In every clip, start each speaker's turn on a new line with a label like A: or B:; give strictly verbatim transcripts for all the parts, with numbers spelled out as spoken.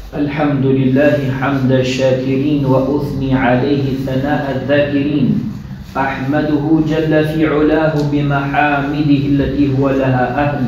A: الحمد لله حمد الشاكرين وأثني عليه ثناء الذاكرين أحمده جل في علاه بمحامده التي هو لها أهل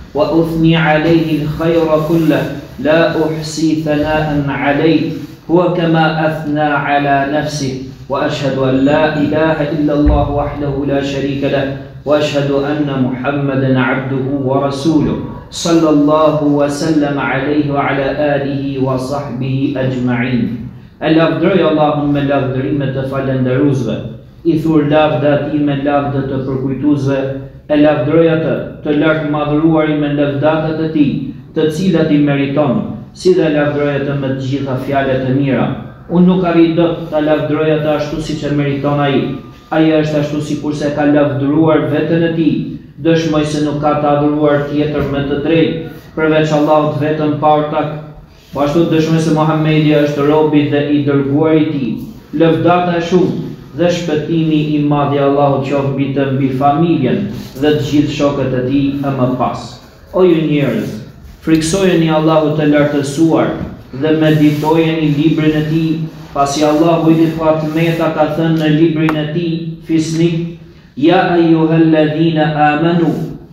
A: وأثني عليه الخير كله لا أحصي ثناء عليه هو كما أثنى على نفسه وأشهد أن لا إله إلا الله وحده لا شريك له وأشهد أن محمدا عبده ورسوله صلى الله وسلم عليه وعلى آله وصحبه أجمعين. E lavdëroj Allahun me lavdërime të falendëruesve, I thur lavda ati me lavdë të përkujtuesve, e lavdëroj atë të lartë madhëruari me lavdatat e tij, të cilat I meriton, si dhe lavdëroj atë me të gjitha fjalët e mira. Unë nuk arrit dot ta lavdëroj atë ashtu siç e meriton ai. Ai është ashtu sikurse ka lavdëruar veten e tij. Dëshmoj se nuk ka të adhuruar tjetër me të drejtë përveç Allahut vetëm pa ortak. Po ashtu dëshmoj se Muhamedi është robi dhe I dërguar I tij. Lëvdata e shumë dhe shpëtimi I madh I Allahut qoftë mbi të, mbi familjen dhe të gjithë shokët e tij e më pas. O ju njerëz, friksojeni Allahut të lartësuar dhe meditojeni librin e tij, pasi Allahu I Fatmeta ka thënë në librin e tij fisnik: Ja ayyuhalladhina amanu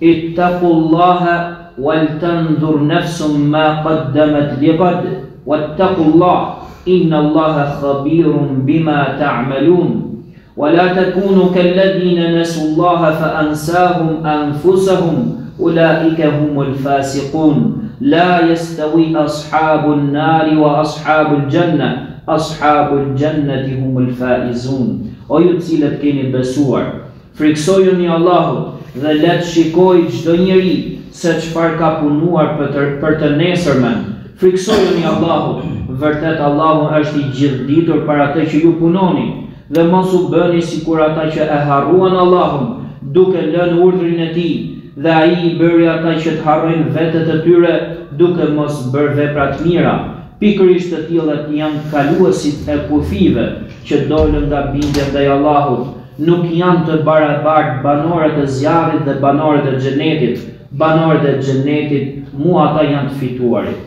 A: ittaqullaha wal tanzur nafsum ma qaddamat liqad wattaqullaha innallaha khabirun bima ta'malun wala takunu kalladhina nasullaha fa ansahum anfusahum ulaika humul fasiqun la yastawi ashabun nari wa ashabul janna ashabul jannati humul faizun. O ju cilët keni besuar, friksojuni Allahut dhe let shikoj çdo njeri se çfarë ka punuar për të, për të nesërmen. Friksojuni Allahut, vërtet Allahu është I gjithditur për atë që ju punoni, dhe mos u bëni sikur ata që e harruan Allahun, duke lënë urdhrin e tij, dhe ai I bëri ata që të harrojnë vetët e tyre duke mos bërë vepra të mira. Pikërisht të tillët janë kaluesit e kufive që dolën nga bindja ndaj Allahut. Nuk janë të barabartë banorët e zjarrit dhe banorët e xhenetit. Banorët e xhenetit, mu ata janë të fituarit.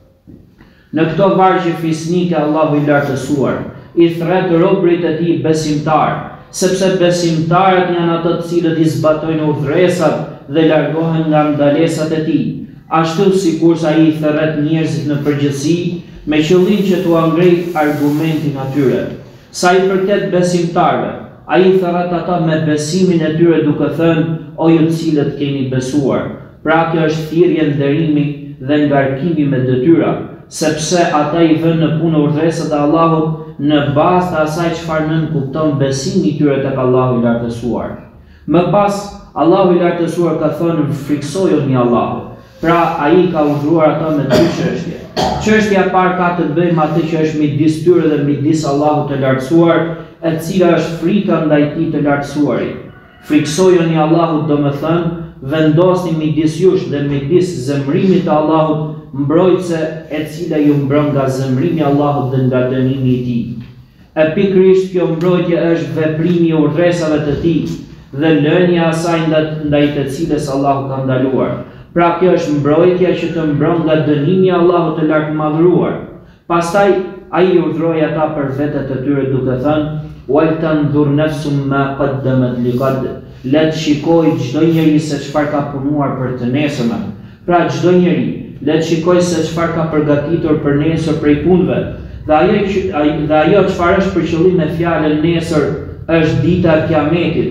A: Në këto vargje fisnike Allahu I lartësuar I thret robërit e tij besimtar, sepse besimtarët janë ata të cilët I zbatojnë udhëresat dhe largohen nga ndalesat e tij. Ashtu sikurse ai I thret njerëzit në përgjithësi me qëllim që t'u ngrej argumentin atyre. Sa I përket besimtarëve, ai thret ata me besimin e tyre duke thënë: O ju të cilët keni besuar. Pra kjo është thirrje nderimi dhe ngarkimi me detyra, sepse ata I vënë në punë urdhëresat e Allahut në bazë të asaj çfarë nën kupton besimi I tyre tek Allahu I lartësuar. Më pas, Allahu I lartësuar ka thënë: friksojuni Allahut. Pra ai ka urdhëruar ata me dy çështje. Çështja e parë ka të bëjë me atë që është midis tyre dhe midis Allahut të lartësuar, e cila është frika ndaj tij të lartësuarit. Friksojeni Allahut do të thënë vendosni midis jush dhe midis zemrimit të Allahut mbrojtëse e cila ju mbron nga zemrimi I Allahut dhe nga dënimi I tij. E pikërisht kjo mbrojtje është veprimi I urdhëresave të tij dhe lënia e asaj ndaj të cilës Allahu ka ndaluar. Pra kjo është mbrojtja që të mbron nga dënimi I Allahut të lartëmadhëruar. Pastaj ai urdhroi ata për vetët e tyre duke thënë: Wal tanzur nafsum ma qaddamat liqad. Let shikoj çdo njeri se çfarë ka punuar për të nesërmen. Pra çdo njeri let shikoj se çfarë ka përgatitur për nesër prej punëve. Dhe ajo dhe ajo çfarë është për qëllim me fjalën nesër është dita e Kiametit.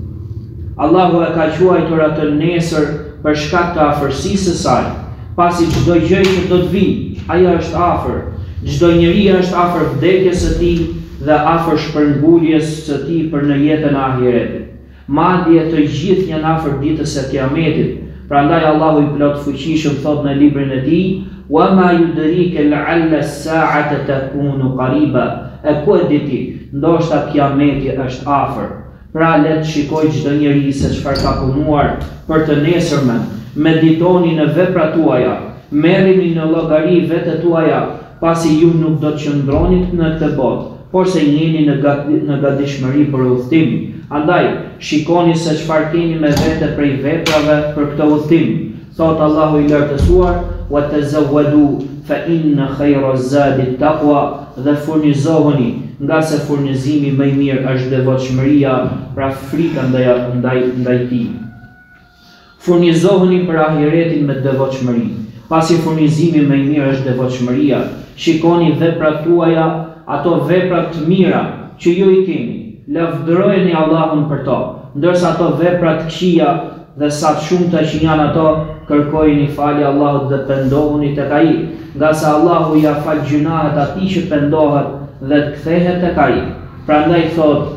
A: Allahu e ka quajtur atë nesër për shkak të afërsisë së saj, pasi çdo gjë që do të vijë, ajo është afër. Çdo njeri është afër vdekjes së tij dhe afër shpërnguljes së tij për në jetën e ahiretit. Madje të gjithë janë afër ditës së Kiametit. Prandaj Allahu I plot fuqishëm thot në librin e tij: Wa ma yudrika la'alla as-sa'ata takunu qariba. E ku e di ti, ndoshta Kiameti është afër. Pra let shikoj çdo njeri se çfarë ka punuar për të nesërmen. Meditoni në veprat tuaja, merrini në llogari vetët tuaja, pasi ju nuk do të qëndroni në këtë botë, por se jeni në në gatishmëri për udhtim. Andaj shikoni se çfarë keni me vete prej veprave për këtë udhtim. Thot Allahu I lartësuar: Wa tazawwadu fa inna khayra zadi taqwa, dhe furnizoheni, nga se furnizimi më i mirë është devotshmëria, pra frika ndaj ndaj ndaj tij. Furnizoheni për ahiretin me devotshmëri, pasi furnizimi më i mirë është devotshmëria. Shikoni veprat tuaja, ato vepra të mira që ju i keni, lavdërojeni Allahun për to, ndërsa ato vepra të këqija dhe sa të shumta që janë ato, kërkojeni falje Allahut dhe pendohuni tek ai, nga se Allahu ja fal gjunahet atij që pendohet dhe të kthehet tek ai. Prandaj thot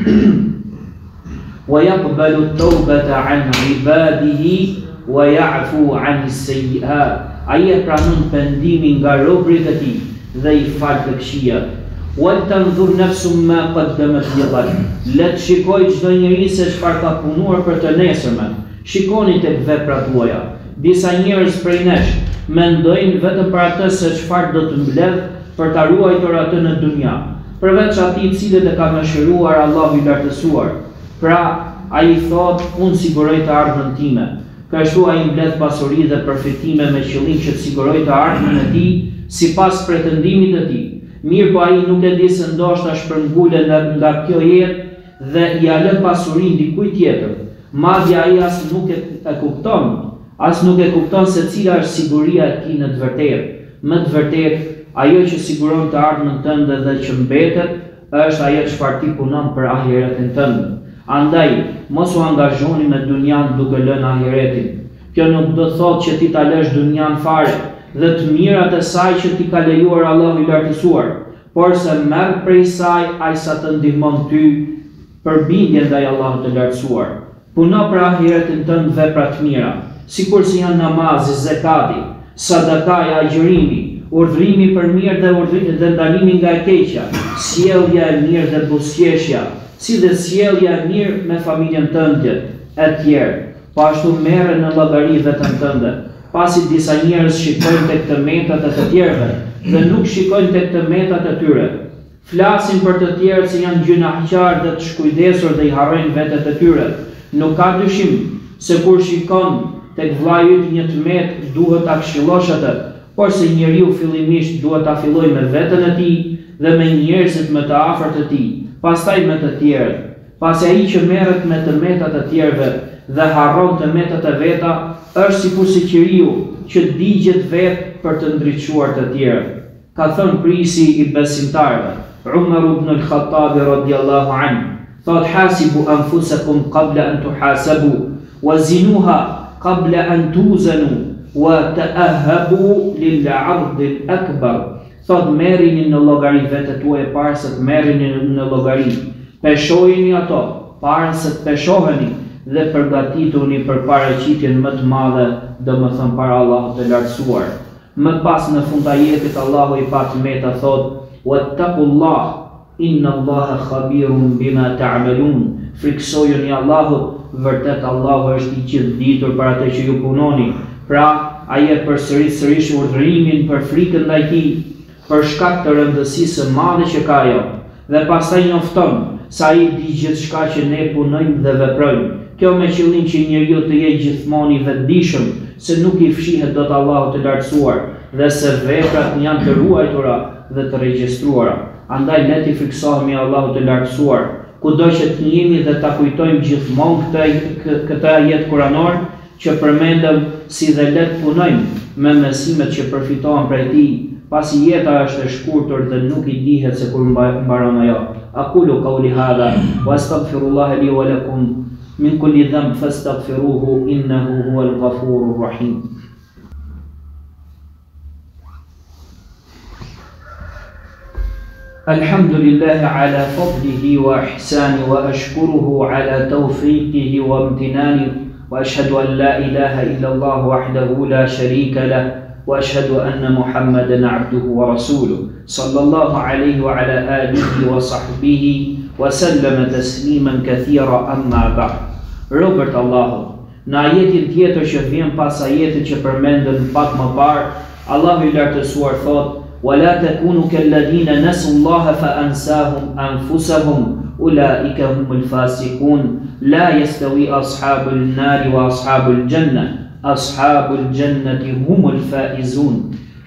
A: wa yaqbalu at-tawbata 'an 'ibadihi wa ya'fu 'an as-sayyi'at. Ai e pranon pendimin nga robërit e tij dhe i fal të këqijat. Wal tanzur nafsum ma qaddamat lighad. Le të shikojë çdo njeri se çfarë ka punuar për të nesërmen. Shikoni tek veprat tuaja. Disa njerëz prej nesh mendojnë vetëm për atë se çfarë do të mbledh për ta ruajtur atë në dunja, përveç atij i cili e ka mëshiruar Allahu i lartësuar. Pra, ai thot, unë siguroj të ardhmen time. Kështu ai mbledh pasuri dhe përfitime me qëllim që të siguroj të ardhmen e tij sipas pretendimit të tij. Mirë, po ai nuk e di se ndoshta shpërngulet nga kjo jetë dhe ia lë pasurinë dikujt tjetër. Madje ai as nuk e, e kupton, as nuk e kupton se cila është siguria e tij në të vërtetë. Më të vërtetë, ajo që siguron të ardhmen tënde dhe që mbetet, është ajo çfarë ti punon për ahiretin tënd. Andaj, mos u angazhoni me dunjan duke lënë ahiretin. Kjo nuk do thotë që ti ta lësh dunjan fare dhe të mirat e saj që ti ka lejuar Allahu i lartësuar, por se merr prej saj ai sa të ndihmon ty për bindje ndaj Allahut të lartësuar. Puno për ahiretin tënd vepra të mira, sikur si janë namazi, zakati, sadakaja, agjërimi, urdhrimi për mirë dhe urdhrimi dhe ndalimi nga e keqja, sjellja e mirë dhe buzëqeshja, si dhe sjellja e mirë me familjen tënde e tjerë. Po ashtu merre në llogari vetën tënde, pasi disa njerëz shikojnë tek tëmetat e të tjerëve dhe nuk shikojnë tek tëmetat e tyre. Flasin për të tjerët se janë gjunaqtar dhe të shkujdesur dhe i harrojnë vetet e tyre. Nuk ka dyshim se kur shikon tek vllai yt një tmet, duhet ta këshillosh atë, por se njeriu fillimisht duhet ta fillojë me veten e tij dhe me njerëzit më të afërt të tij, pastaj me të tjerët. Pasi ai që merret me tëmetat e tjerëve dhe harron tëmetat e veta, është sikur si qiriu që digjet vetë për të ndriçuar të tjerët. Ka thënë prisi i besimtarëve, Umar ibn al-Khattab radiyallahu anhu, thot hasibu anfusakum qabla an tuhasabu wa zinuha qabla an tuzanu wa ta'ahabu lil 'ard al-akbar. Thot merrini në llogari vetë tuaja para se të merrini në llogari. Peshojini ato para se të peshoheni dhe përgatituni për paraqitjen më të madhe, domethënë para Allahut të lartësuar. Më pas në fund ajetit Allahu i patmeta thot: "Wattaqullah inna Allaha khabirun bima ta'malun." Friksojeni Allahut, vërtet Allahu është i gjithditur për atë që ju punoni. Pra, ai e përsërit sërish urdhërimin për frikën ndaj tij, për shkak të rëndësisë së madhe që ka ajo, dhe pastaj njofton se ai di gjithçka që ne punojmë dhe veprojmë. Kjo me qëllim që njeriu të jetë gjithmonë i vetëdijshëm se nuk i fshihet dot Allahut të lartësuar dhe se veprat janë të ruajtura dhe të regjistruara. Andaj le të friksohemi Allahut të lartësuar, kudo që të jemi dhe ta kujtojmë gjithmonë këtë këtë ajet kuranor që përmendëm, si dhe le të punojmë me mësimet që përfitohen prej tij, pasi jeta është e shkurtër dhe nuk i dihet se kur mbaron ajo. Aqulu qawli hadha wa astaghfirullaha li wa lakum min kulli dhanb fastaghfiruhu innahu huwal ghafurur rahim. Alhamdulillah ala fadlihi wa ihsani wa ashkuruhu ala tawfiqihi wa imtinani wa ashhadu an la ilaha illa Allah wahdahu la sharika lah wa ashhadu anna Muhammadan abduhu wa rasuluh sallallahu alayhi wa ala alihi wa sahbihi wa sallama tasliman kathira amma ba'd. Robert Allahu, në ajetin tjetër që vjen pas ajetit që përmendëm pak më parë, Allahu i lartësuar thot: ولا تكونوا كالذين نسوا الله فأنساهم أنفسهم أولئك هم الفاسقون لا يستوي أصحاب النار وأصحاب الجنة أصحاب الجنة هم الفائزون.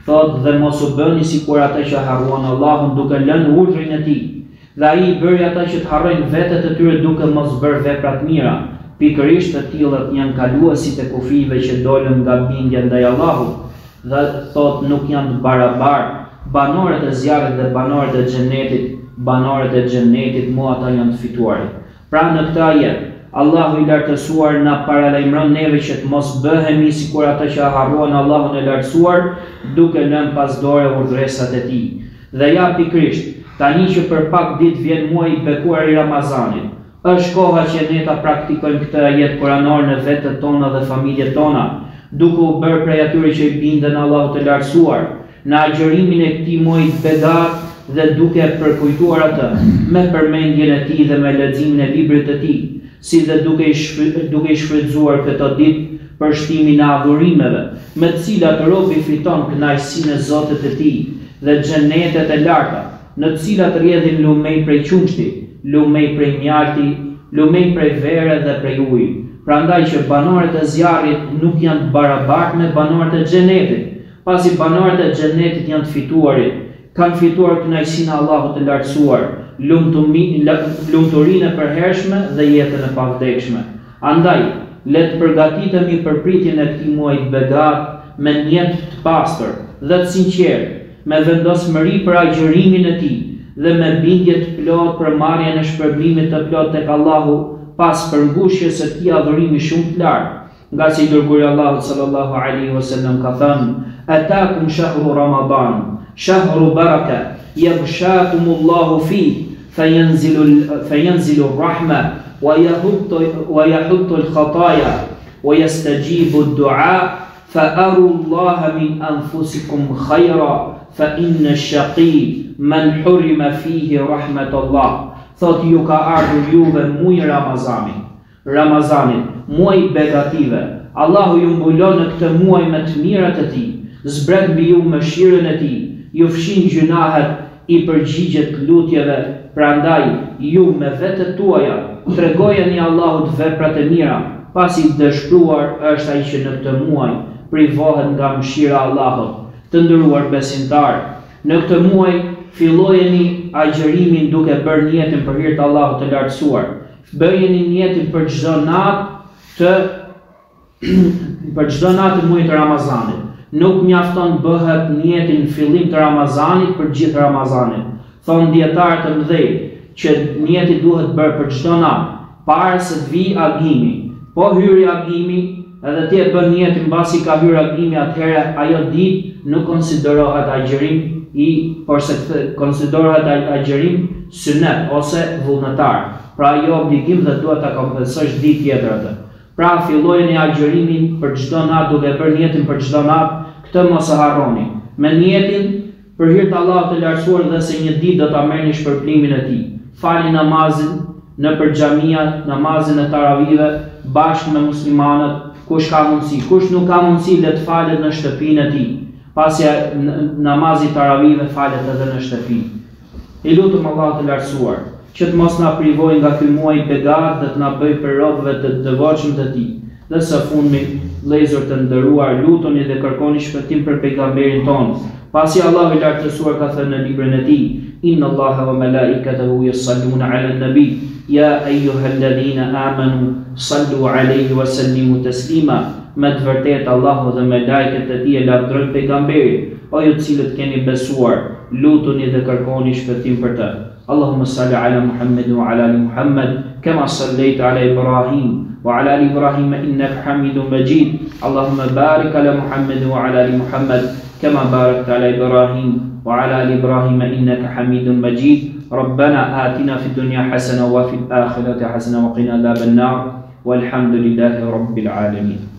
A: Thot dhe mos u bëni si kur ata që harruan Allahun duke lënë urdhrin e tij. Dhe ai i bëri ata që të harrojnë vetët e tyre duke mos bërë vepra të mira. Pikërisht të tillët janë kaluesit e kufive që dolën nga bindja ndaj Allahut. Dhe thot nuk janë të barabartë banorët e zjarrit dhe banorët e xhenetit, banorët e xhenetit mo ata janë të fituarit. Pra në këtë ajet Allahu i lartësuar na paralajmëron neve që të mos bëhemi sikur ata që harruan Allahun e lartësuar duke lënë pas dore urdhresat e tij. Dhe ja pikërisht, tani që për pak ditë vjen muaji i bekuar i Ramazanit, është koha që ne ta praktikojmë këtë ajet kuranor në vetët tona dhe familjet tona, duke u bërë prej atyre që i bindën Allahut të lartësuar, në agjërimin e këtij muaji të begat dhe duke përkujtuar atë me përmendjen e tij dhe me leximin e librit të tij, si dhe duke i duke i shfrytzuar këtë ditë për shtimin e adhurimeve, me të cilat robi fiton kënaqësinë e Zotit të tij dhe xhenetet e larta, në të cilat rrjedhin lumej prej qumshti, lumej prej mjalti, lumej prej vere dhe prej ujit. Prandaj që banorët e zjarrit nuk janë të barabartë me banorët e xhenetit, pasi banorët e xhenetit janë të fituarit, kanë fituar kënaqësinë e Allahut të lartësuar, lumturinë e përhershme dhe jetën e pavdekshme. Andaj, le të përgatitemi për pritjen e këtij muaji të begat me një jetë të pastër dhe të sinqertë, me vendosmëri për agjërimin e tij dhe me bindje të plotë për marrjen e shpërblimit të plotë tek Allahu pas përmbushjes së këtij adhurimi shumë të lartë. Nga si dërguri Allahu sallallahu alaihi wasallam ka thënë: "Atakum shahru Ramadan, shahru baraka, yaghshakumullahu fihi فينزل فينزل الرحمة ويحط ويحط الخطايا ويستجيب الدعاء فأروا الله من أنفسكم خيرا فإن الشقي من حرم فيه رحمة الله." Thot ju ka ardhur juve muaji Ramazanit, Ramazanit, muaji begative. Allahu ju mbulon në këtë muaj me të mirat e tij, zbret mbi ju mëshirën e tij, ju fshin gjunahet, i përgjigjet lutjeve. Prandaj ju me vetët tuaja tregojeni Allahut veprat e mira, pasi dëshpëruar është ai që në këtë muaj privohet nga mëshira e Allahut. Të nderuar besimtar, në këtë muaj fillojeni agjërimin duke bërë niyetin për hir të Allahut të lartësuar. Bëjeni niyetin për çdo natë të për çdo natë të muajit të Ramazanit. Nuk mjafton bëhet niyetin në fillim të Ramazanit për gjithë Ramazanin. Thonë dietarë të mëdhenj që niyeti duhet bërë për çdo natë, para se të vijë agimi. Po hyri agimi, edhe ti e bën niyetin mbasi ka hyrë agimi, atëherë ajo ditë nuk konsiderohet agjërim i, por se konsiderohet agjërim sunet ose vullnetar. Pra jo obligim dhe duhet ta kompensosh ditë tjetër atë. Pra fillojeni agjërimin për çdo natë duke bërë niyetin për çdo natë, këtë mos e harroni. Me niyetin për hir të Allahut të lartësuar dhe se një ditë do ta merrni shpërblimin e tij. Falni namazin në për xhamia, namazin e taravive bashkë me muslimanët, kush ka mundësi, kush nuk ka mundësi le të falet në shtëpinë e tij. Pasi namazi i taravive falet edhe në shtëpi. I lutem Allahut të lartësuar që të mos na privojë nga ky muaj i begat dhe të na bëjë për robëve të devotshëm të tij. Dhe së fundmi, vëllezër të nderuar, lutuni dhe kërkoni shpëtim për pejgamberin tonë. Pasi Allahu i lartësuar ka thënë në librin e tij: "Inna Allaha wa malaikatahu yusalluna 'alan nabi, ya ayyuhalladhina amanu sallu 'alayhi wa sallimu taslima." Me të vërtetë Allahu dhe me lajket e tij e lavdrojnë pejgamberin, o ju të cilët keni besuar, lutuni dhe kërkoni shpëtim për të. Allahumma salli ala Muhammad wa ala ali Muhammad, kama sallaita ala Ibrahim wa ala ali Ibrahim innaka Hamidum Majid. Allahumma barik ala Muhammad wa ala ali Muhammad, kama barakta ala Ibrahim wa ala ali Ibrahim innaka Hamidum Majid. ربنا آتنا في الدنيا حسنة وفي الآخرة حسنة وقنا عذاب النار والحمد لله رب العالمين.